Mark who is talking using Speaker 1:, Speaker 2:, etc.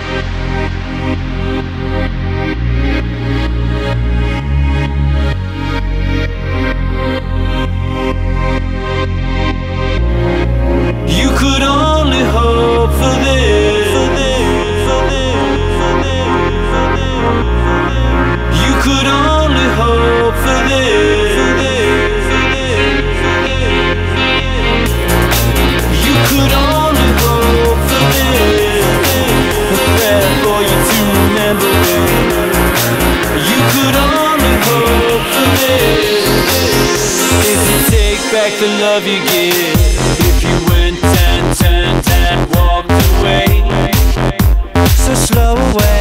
Speaker 1: You could only hope for this. You could only hope for this. You could only hope for this. A prayer for you to remember it. You could only hope for this. If you take back the love you give, if you went and walked away, so slow away.